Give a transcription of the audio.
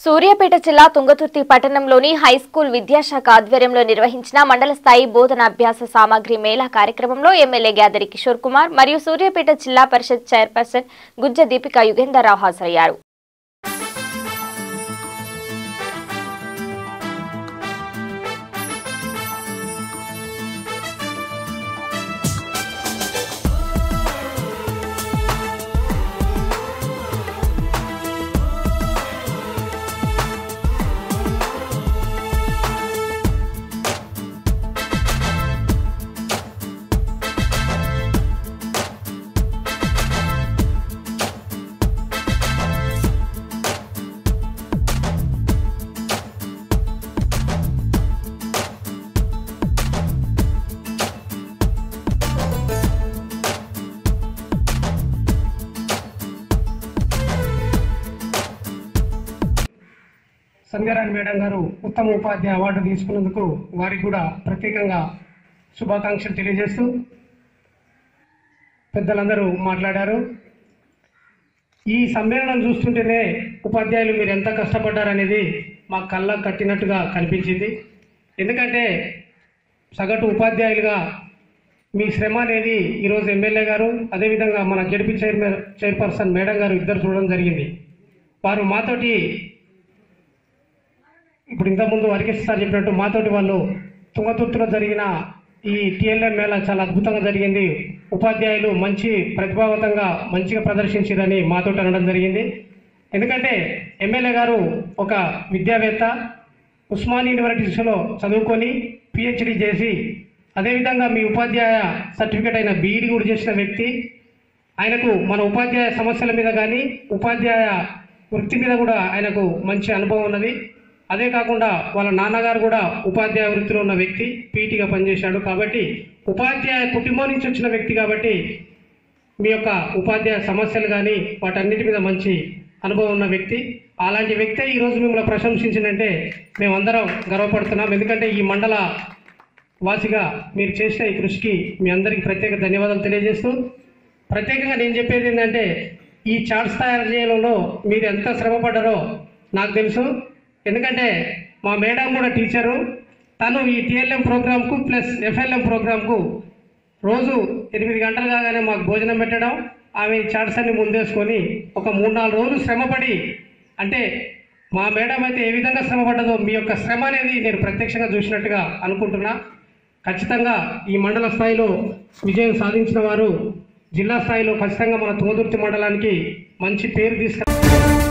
సూర్యాపేట జిల్లా తుంగతుర్తి పట్టణంలోని హైస్కూల్ విద్యాశాఖ ఆధ్వర్యంలో నిర్వహించిన మండల స్థాయి బోధన అభ్యాస సామగ్రి మేళా కార్యక్రమంలో ఎమ్మెల్యే గ్యాదరి కిషోర్ కుమార్ మరియు సూర్యాపేట జిల్లా పరిషత్ చైర్పర్సన్ గుజ్జ దీపిక యుగేందర్రావు హాజరయ్యారు. సంధ్యారాణి మేడం గారు ఉత్తమ ఉపాధ్యాయ అవార్డు తీసుకున్నందుకు వారికి కూడా ప్రత్యేకంగా శుభాకాంక్షలు తెలియజేస్తూ పెద్దలందరూ మాట్లాడారు. ఈ సమ్మేళనం చూస్తుంటేనే ఉపాధ్యాయులు మీరు ఎంత కష్టపడ్డారనేది మా కళ్ళ కట్టినట్టుగా కనిపించింది. ఎందుకంటే సగటు ఉపాధ్యాయులుగా మీ శ్రమ అనేది ఈరోజు ఎమ్మెల్యే గారు అదేవిధంగా మన జడ్పీ చైర్పర్సన్ మేడం గారు ఇద్దరు చూడడం జరిగింది. వారు మాతోటి ఇప్పుడు ఇంతకుముందు హరికృష్ణ సార్ చెప్పినట్టు మాతోటి వాళ్ళు తుంగతుర్తిలో జరిగిన ఈ TLM మేళా చాలా అద్భుతంగా జరిగింది, ఉపాధ్యాయులు మంచి ప్రతిభావంతంగా మంచిగా ప్రదర్శించారని మాతోటి అనడం జరిగింది. ఎందుకంటే ఎమ్మెల్యే గారు ఒక విద్యావేత్త, ఉస్మానియా యూనివర్సిటీలో చదువుకొని PhD చేసి అదేవిధంగా మీ ఉపాధ్యాయ సర్టిఫికేట్ అయిన BEd కూడా చేసిన వ్యక్తి. ఆయనకు మన ఉపాధ్యాయ సమస్యల మీద కానీ ఉపాధ్యాయ వృత్తి మీద కూడా ఆయనకు మంచి అనుభవం ఉన్నది. అదే కాకుండా వాళ్ళ నాన్నగారు కూడా ఉపాధ్యాయ వృత్తిలో ఉన్న వ్యక్తి, పీటీగా పనిచేశాడు. కాబట్టి ఉపాధ్యాయ కుటుంబం నుంచి వచ్చిన వ్యక్తి కాబట్టి మీ యొక్క ఉపాధ్యాయ సమస్యలు కానీ వాటన్నిటి మీద మంచి అనుభవం ఉన్న వ్యక్తి. అలాంటి వ్యక్తే ఈరోజు మిమ్మల్ని ప్రశంసించిందంటే మేమందరం గర్వపడుతున్నాం. ఎందుకంటే ఈ మండల వాసిగా మీరు చేసిన ఈ కృషికి మీ అందరికీ ప్రత్యేక ధన్యవాదాలు తెలియజేస్తూ ప్రత్యేకంగా నేను చెప్పేది ఏంటంటే ఈ చార్ట్స్ తయారు చేయడంలో మీరు ఎంత శ్రమపడ్డారో నాకు తెలుసు. ఎందుకంటే మా మేడం కూడా టీచరు, తను ఈ TLM ప్రోగ్రామ్కు ప్లస్ FLM ప్రోగ్రామ్కు రోజు 8 గంటలు కాగానే మాకు భోజనం పెట్టడం, ఆమె చార్ట్స్ అన్ని ముందేసుకొని ఒక 3-4 రోజులు శ్రమపడి, అంటే మా మేడం అయితే ఏ విధంగా శ్రమపడ్డదో మీ యొక్క శ్రమ అనేది నేను ప్రత్యక్షంగా చూసినట్టుగా అనుకుంటున్నా. ఖచ్చితంగా ఈ మండల స్థాయిలో విజయం సాధించిన వారు జిల్లా స్థాయిలో ఖచ్చితంగా మన తుంగతుర్తి మండలానికి మంచి పేరు తీసుకు